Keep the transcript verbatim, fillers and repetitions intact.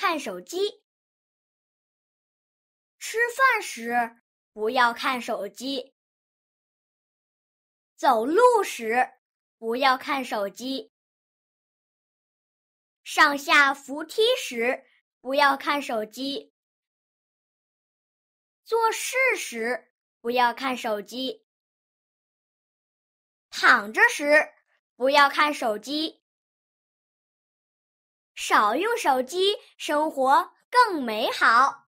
看手机。吃饭时不要看手机。走路时不要看手机。上下扶梯时不要看手机。做事时不要看手机。躺着时不要看手机。少用手机，生活更美好。